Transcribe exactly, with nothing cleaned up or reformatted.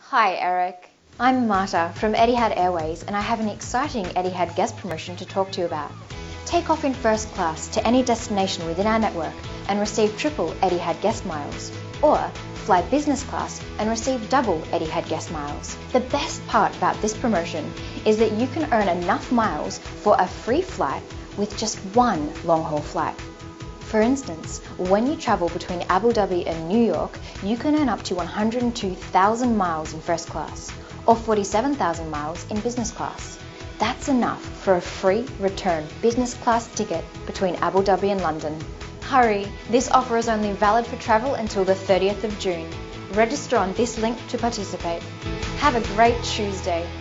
Hi Eric, I'm Marta from Ethiad Airways and I have an exciting Ethiad guest promotion to talk to you about. Take off in first class to any destination within our network and receive triple Ethiad guest miles, or fly business class and receive double Ethiad guest miles. The best part about this promotion is that you can earn enough miles for a free flight with just one long-haul flight. For instance, when you travel between Abu Dhabi and New York, you can earn up to one hundred two thousand miles in first class, or forty-seven thousand miles in business class. That's enough for a free return business class ticket between Abu Dhabi and London. Hurry, this offer is only valid for travel until the thirtieth of June. Register on this link to participate. Have a great Tuesday.